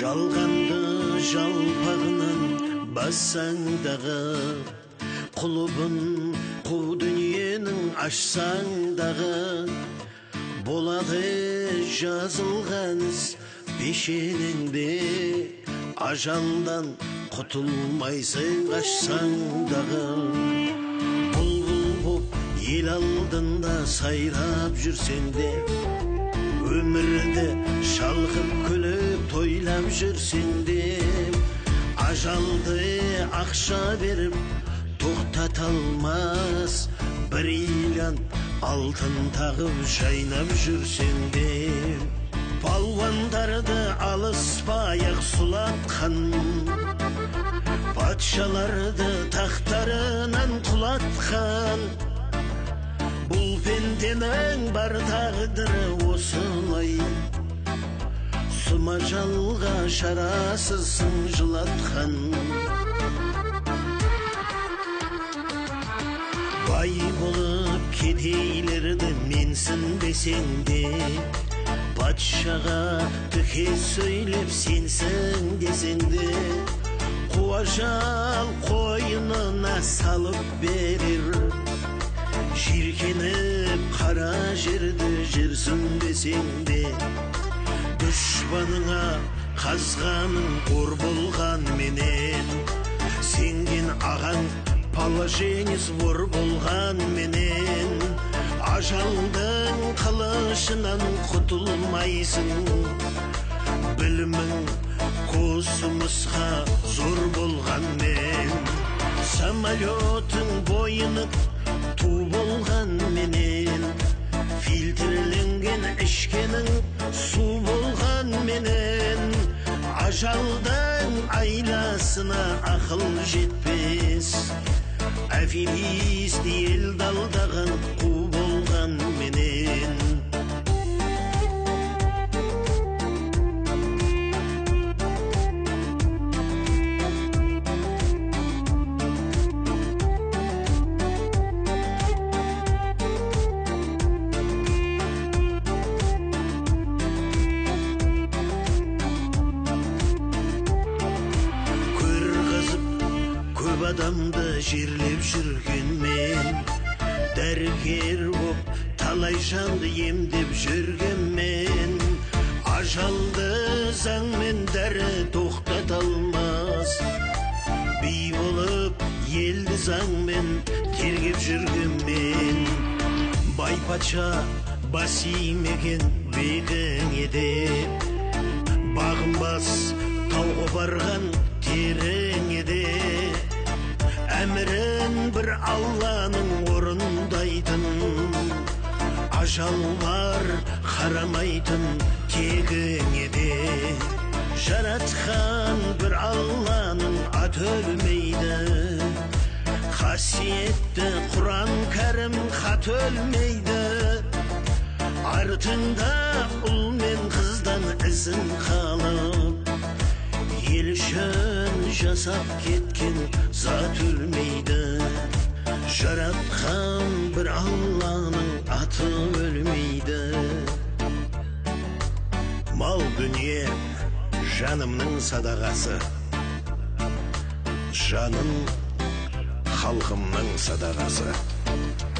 жалғанды жалпағынан бассаң дағы, құлыбын қу дүниенің ашсаң дағы, болады жазылған іс пешенеңде, ажалдан құтылмайсың қашсаң дағы. Бұлбұл боп ел алдында сайрап жүрсең де, өмірді шалқып күліп тойлап жүрсең де, ажалды ақша беріп тоқтата алмас, бір илан алтын тағып жайнап жүрсең де, палуандарды алыспай-ақ сұлатқан, патшаларды тақтарынан құлатқан, бұл пенденің бар тағдыры осылай, сұма жалға шарасызсың жылатқан. Бай болып кедейлерді менсін десең де, патшаға тіке сөйлеп сенсің десең де, қуажал қойынына салып берер, жиркеніп қара жерді жерсін десең де, дұшпаныңа қазғаның ор болған менен, сенген ағаң положениес вор болған менен, ажалдың қылышынан құтылмайсың, білімің космосқа зор болған мен, самолетың бойынып ту болған менен, фильтрленген ішкенің су болған менен, ажалдың айласына ақыл жетпес, аферист елді алдаған қу болған менен. Адамды жерлеп жүрген мен, дәрігер боп талай жанды емдеп жүрген мен, ажалды заңмен дәрі тоқтата алмас, би болып елді заңмен тергеп жүрген мен, бай патша бас имеген бегіңе деп, бағынбас тауға барған тереңе де, әмірін бір Алланың орындайтын, ажал бар қарамайтын тегіңе де, жаратқан бір Алланың аты өлмейді, қасиетті Құран кәрім хат өлмейді, артыңда ұл мен қыздан ізін қалып, ел үшін жасап кеткен зат өлмейді, жаратқан бір Алланың аты өлмейді. Мал дүние жанымның садағасы, жаным халқымның садағасы.